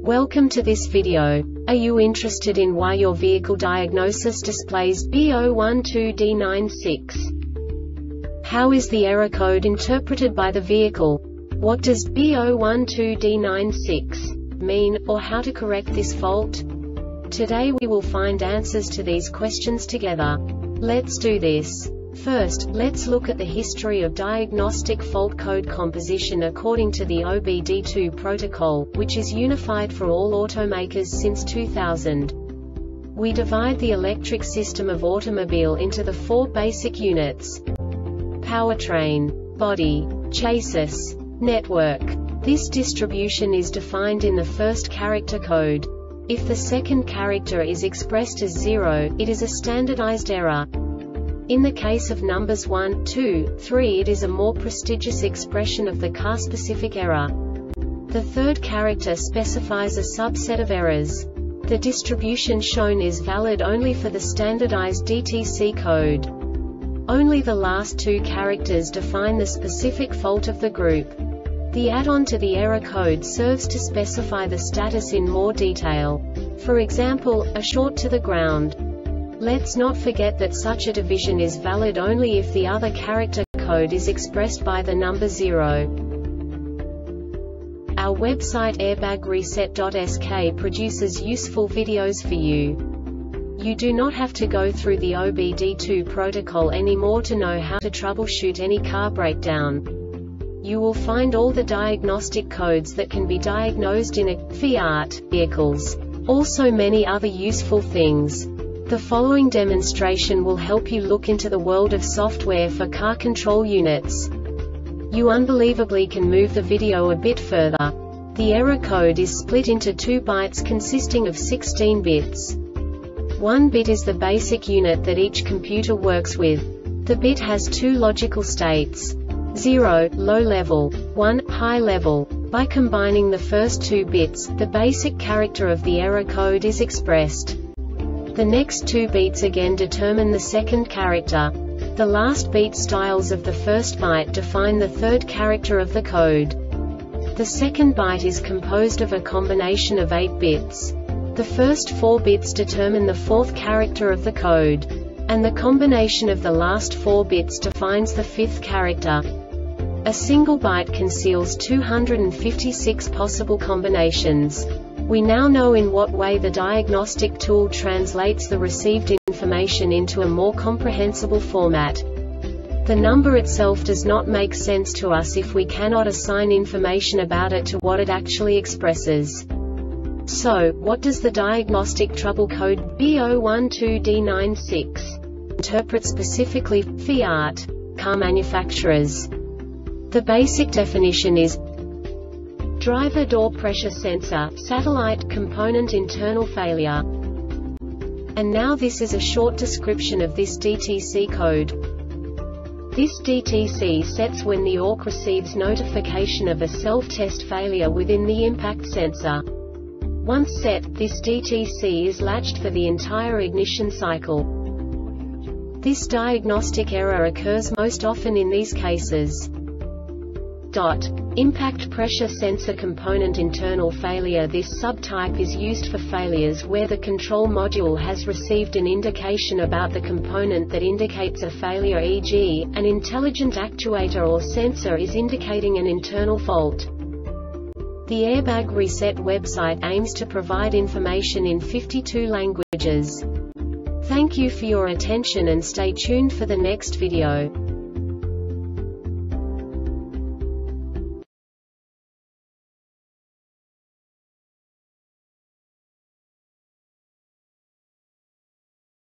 Welcome to this video. Are you interested in why your vehicle diagnosis displays B012D96? How is the error code interpreted by the vehicle? What does B012D96 mean, or how to correct this fault? Today we will find answers to these questions together. Let's do this. First, let's look at the history of diagnostic fault code composition according to the OBD2 protocol, which is unified for all automakers since 2000. We divide the electric system of automobile into the four basic units: powertrain, body, chassis, network. This distribution is defined in the first character code. If the second character is expressed as 0, it is a standardized error. In the case of numbers 1, 2, 3, it is a more prestigious expression of the car-specific error. The third character specifies a subset of errors. The distribution shown is valid only for the standardized DTC code. Only the last two characters define the specific fault of the group. The add-on to the error code serves to specify the status in more detail. For example, a short to the ground. Let's not forget that such a division is valid only if the other character code is expressed by the number 0. Our website airbagreset.sk produces useful videos for you. You do not have to go through the OBD2 protocol anymore to know how to troubleshoot any car breakdown. You will find all the diagnostic codes that can be diagnosed in a Fiat vehicles. Also many other useful things. The following demonstration will help you look into the world of software for car control units. You unbelievably can move the video a bit further. The error code is split into 2 bytes consisting of 16 bits. 1 bit is the basic unit that each computer works with. The bit has 2 logical states: 0, low level, 1, high level. By combining the first 2 bits, the basic character of the error code is expressed. The next 2 beats again determine the second character. The last beat styles of the first byte define the third character of the code. The second byte is composed of a combination of 8 bits. The first 4 bits determine the fourth character of the code. And the combination of the last 4 bits defines the fifth character. A single byte conceals 256 possible combinations. We now know in what way the diagnostic tool translates the received information into a more comprehensible format. The number itself does not make sense to us if we cannot assign information about it to what it actually expresses. So, what does the diagnostic trouble code B012D96 interpret specifically for Fiat car manufacturers? The basic definition is driver door pressure sensor, satellite component internal failure. And now this is a short description of this DTC code. This DTC sets when the ORC receives notification of a self-test failure within the impact sensor. Once set, this DTC is latched for the entire ignition cycle. This diagnostic error occurs most often in these cases. Impact pressure sensor component internal failure. This subtype is used for failures where the control module has received an indication about the component that indicates a failure, e.g., an intelligent actuator or sensor is indicating an internal fault. The Airbag Reset website aims to provide information in 52 languages. Thank you for your attention and stay tuned for the next video.